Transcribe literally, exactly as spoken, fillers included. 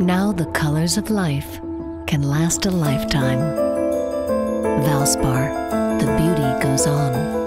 Now the colors of life can last a lifetime. Valspar, the beauty goes on.